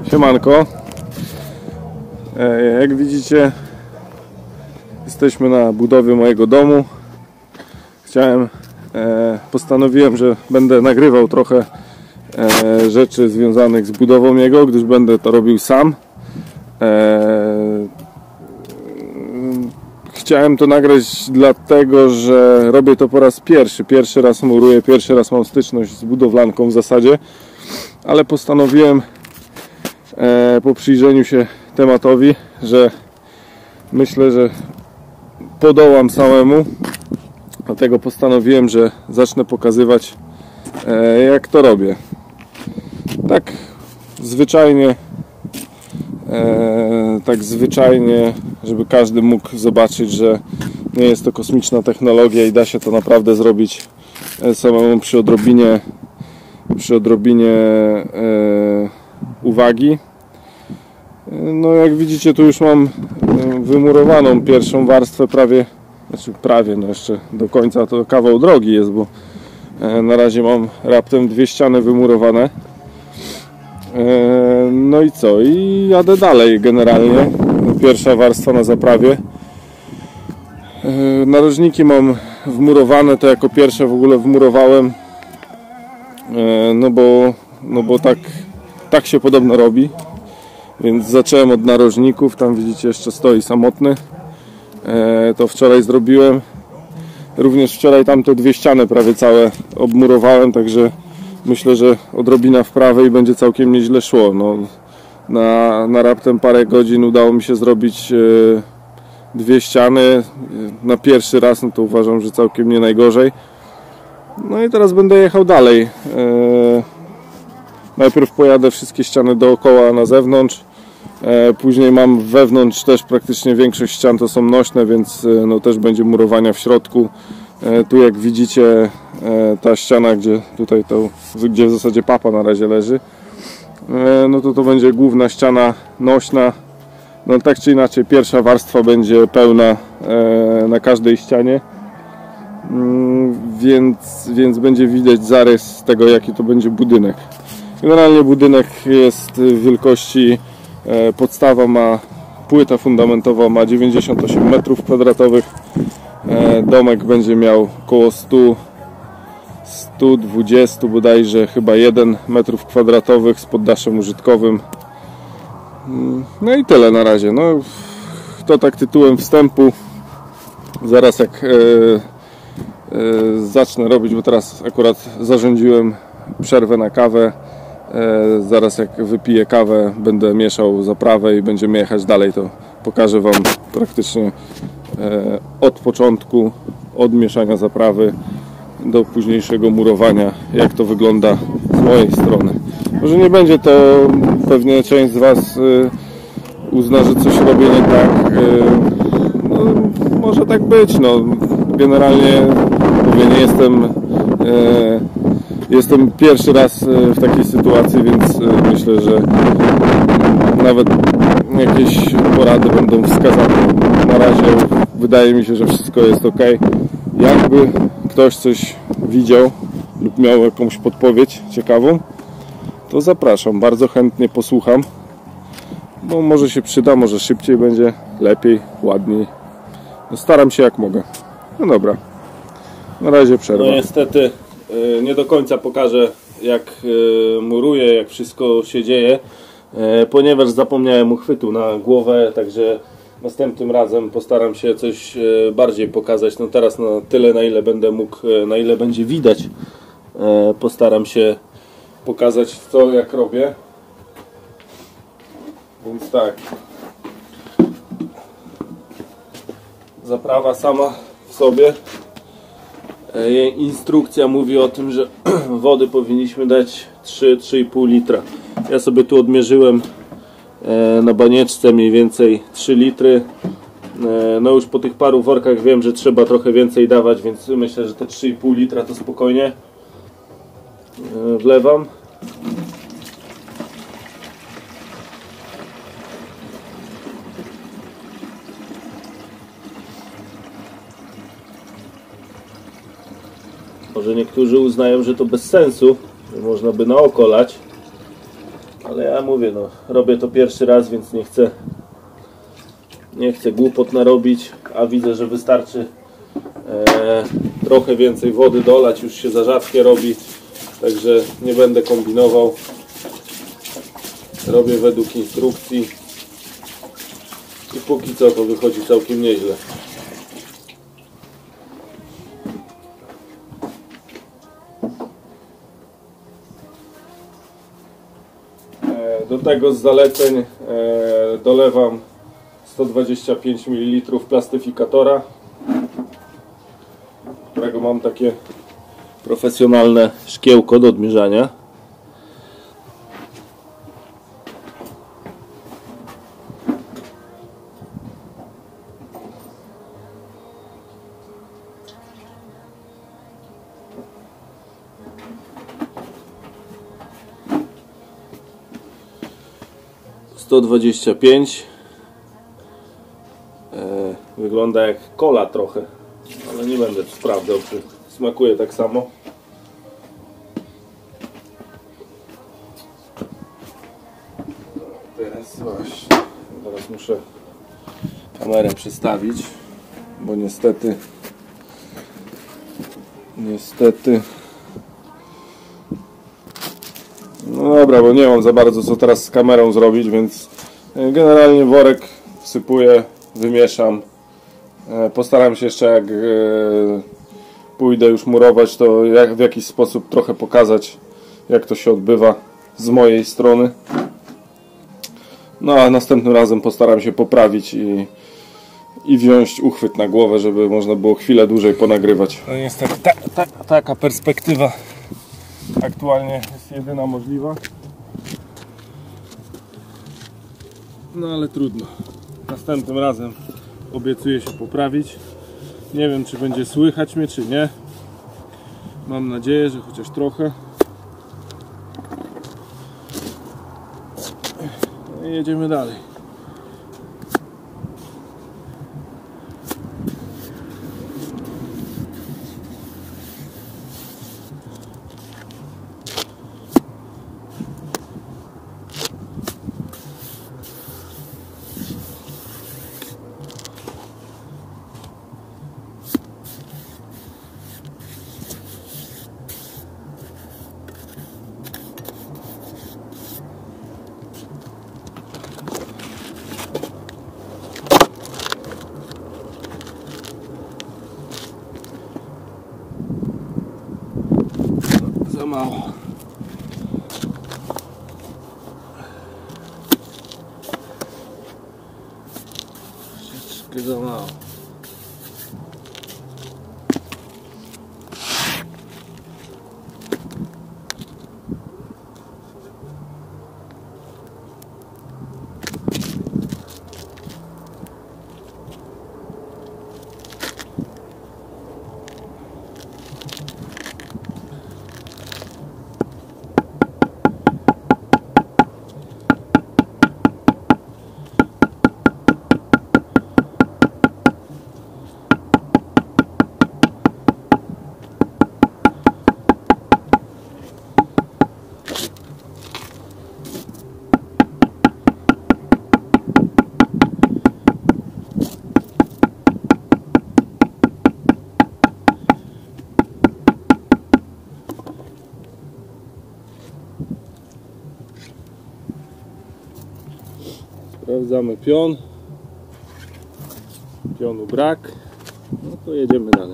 Siemanko. Jak widzicie, jesteśmy na budowie mojego domu. Postanowiłem, że będę nagrywał trochę rzeczy związanych z budową jego, gdyż będę to robił sam. Chciałem to nagrać dlatego, że robię to po raz pierwszy. Pierwszy raz muruję, pierwszy raz mam styczność z budowlanką w zasadzie, ale postanowiłem po przyjrzeniu się tematowi, że myślę, że podołam samemu. Dlatego postanowiłem, że zacznę pokazywać, jak to robię. Tak zwyczajnie, żeby każdy mógł zobaczyć, że nie jest to kosmiczna technologia i da się to naprawdę zrobić samemu przy odrobinie uwagi. No jak widzicie, tu już mam wymurowaną pierwszą warstwę prawie, no jeszcze do końca to kawał drogi jest, bo na razie mam raptem 2 ściany wymurowane. No i co? I jadę dalej generalnie. Pierwsza warstwa na zaprawie. Narożniki mam wmurowane, to jako pierwsze w ogóle wmurowałem, no bo tak się podobno robi. Więc zacząłem od narożników. Tam widzicie, jeszcze stoi samotny. To wczoraj zrobiłem. Również wczoraj tamte 2 ściany prawie całe obmurowałem, także myślę, że odrobina w prawej będzie całkiem nieźle szło. No, na raptem parę godzin udało mi się zrobić 2 ściany. Na pierwszy raz, no to uważam, że całkiem nie najgorzej. No i teraz będę jechał dalej. Najpierw pojadę wszystkie ściany dookoła na zewnątrz. Później mam wewnątrz też praktycznie większość ścian to są nośne, więc no też będzie murowania w środku. Tu jak widzicie, ta ściana, gdzie w zasadzie papa na razie leży, no to będzie główna ściana nośna. No tak czy inaczej, pierwsza warstwa będzie pełna na każdej ścianie, więc będzie widać zarys tego, jaki to będzie budynek. Generalnie budynek jest wielkości, płyta fundamentowa ma 98 m². Domek będzie miał około 120 bodajże chyba 1 m² z poddaszem użytkowym. No i tyle na razie. No, to tak tytułem wstępu. Zaraz jak zacznę robić, bo teraz akurat zarządziłem przerwę na kawę. Zaraz jak wypiję kawę, będę mieszał zaprawę i będziemy jechać dalej, to pokażę Wam praktycznie od początku, od mieszania zaprawy do późniejszego murowania, jak to wygląda z mojej strony. Może nie będzie to, pewnie część z Was uzna, że coś robię nie tak. No, może tak być, no. Generalnie mówię, nie jestem pierwszy raz w takiej sytuacji, więc myślę, że nawet jakieś porady będą wskazane. Na razie wydaje mi się, że wszystko jest ok. Jakby ktoś coś widział lub miał jakąś podpowiedź ciekawą, to zapraszam, bardzo chętnie posłucham, bo może się przyda, może szybciej będzie, lepiej, ładniej. No, staram się jak mogę. No dobra, na razie przerwa. No niestety nie do końca pokażę, jak muruję, jak wszystko się dzieje, ponieważ zapomniałem uchwytu na głowę, także następnym razem postaram się coś bardziej pokazać. No teraz na tyle, na ile będę mógł, na ile będzie widać, postaram się pokazać co, jak robię. Więc tak, zaprawa sama w sobie. Jej instrukcja mówi o tym, że wody powinniśmy dać 3-3,5 litra. Ja sobie tu odmierzyłem na banieczce mniej więcej 3 litry. No już po tych paru workach wiem, że trzeba trochę więcej dawać, więc myślę, że te 3,5 litra to spokojnie wlewam. Może niektórzy uznają, że to bez sensu, że można by na oko lać, Ale ja mówię, no, robię to pierwszy raz, więc nie chcę głupot narobić, a widzę, że wystarczy trochę więcej wody dolać, już się za rzadkie robi, także nie będę kombinował. Robię według instrukcji i póki co to wychodzi całkiem nieźle. Do tego z zaleceń dolewam 125 ml plastyfikatora, którego mam takie profesjonalne szkiełko do odmierzania. Wygląda jak cola trochę, ale nie będę sprawdzał, czy smakuje tak samo. Teraz właśnie, teraz muszę kamerę przestawić, bo niestety no dobra, bo nie mam za bardzo co teraz z kamerą zrobić, więc generalnie worek wsypuję, wymieszam. Postaram się jeszcze, jak pójdę już murować, to w jakiś sposób trochę pokazać, jak to się odbywa z mojej strony. No a następnym razem postaram się poprawić i wziąć uchwyt na głowę, żeby można było chwilę dłużej ponagrywać. No niestety taka perspektywa aktualnie jest jedyna możliwa. No ale trudno. Następnym razem obiecuję się poprawić. Nie wiem, czy będzie słychać mnie, czy nie. Mam nadzieję, że chociaż trochę. No i jedziemy dalej. Za mało. Troszeczkę za mało. Sprawdzamy pion. Pionu brak. No to jedziemy dalej.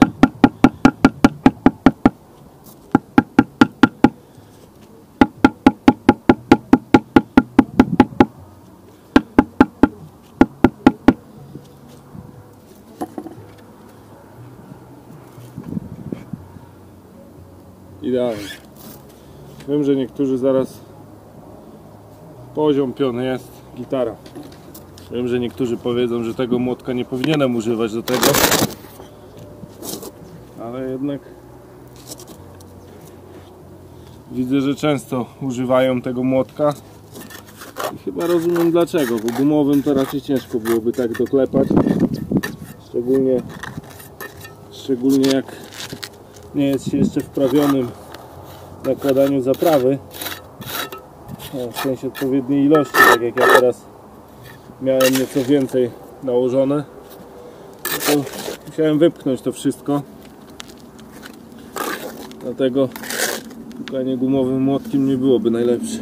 Idealnie. Wiem, że niektórzy zaraz poziom pion jest, gitara. Wiem, że niektórzy powiedzą, że tego młotka nie powinienem używać do tego, ale jednak widzę, że często używają tego młotka i chyba rozumiem dlaczego, bo gumowym to raczej ciężko byłoby tak doklepać, szczególnie jak nie jest się jeszcze wprawionym w nakładaniu zaprawy. w sensie odpowiedniej ilości, tak jak ja teraz miałem nieco więcej nałożone, to musiałem wypchnąć to wszystko, dlatego pukanie gumowym młotkiem nie byłoby najlepsze.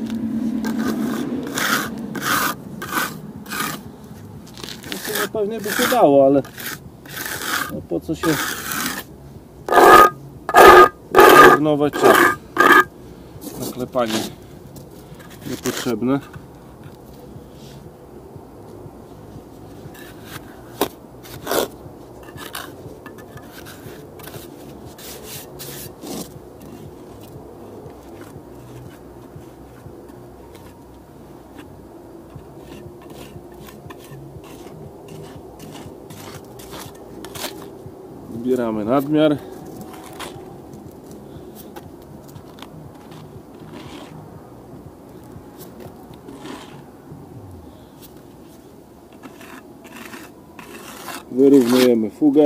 No, pewnie by się dało, ale no po co się zmarnować czas na klepanie niepotrzebne. Zbieramy nadmiar. Wyrównujemy fugę.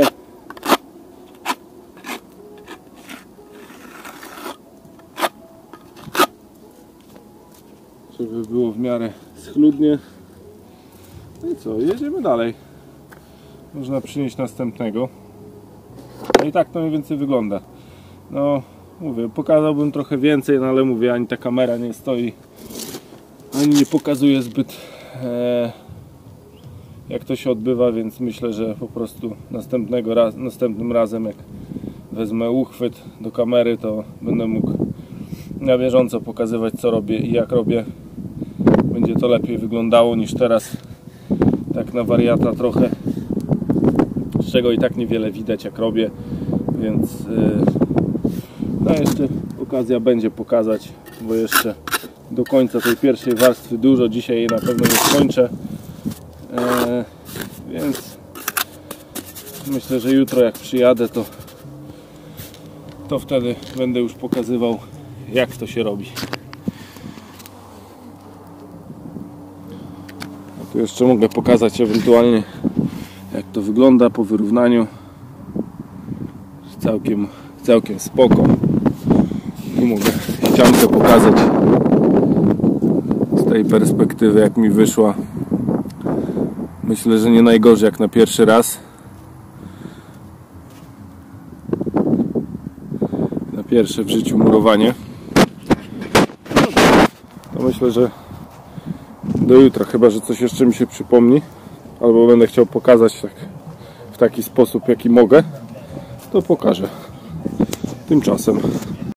Żeby było w miarę schludnie. No i co? Jedziemy dalej. Można przynieść następnego. No i tak to mniej więcej wygląda. No mówię, pokazałbym trochę więcej, no ale mówię, ani ta kamera nie stoi, ani nie pokazuje zbyt jak to się odbywa, więc myślę, że po prostu następnym razem jak wezmę uchwyt do kamery, to będę mógł na bieżąco pokazywać, co robię i jak robię. Będzie to lepiej wyglądało niż teraz tak na wariata trochę, z czego i tak niewiele widać jak robię, więc no jeszcze okazja będzie pokazać, bo jeszcze do końca tej pierwszej warstwy dużo, dzisiaj jej na pewno nie skończę, więc myślę, że jutro jak przyjadę, to wtedy będę już pokazywał, jak to się robi. A tu jeszcze mogę pokazać ewentualnie, jak to wygląda po wyrównaniu. Całkiem spoko. Tu mogę ściankę pokazać z tej perspektywy, jak mi wyszła. Myślę, że nie najgorzej jak na pierwszy raz. Na pierwsze w życiu murowanie. To myślę, że do jutra, chyba że coś jeszcze mi się przypomni, albo będę chciał pokazać w taki sposób, jaki mogę, to pokażę. Tymczasem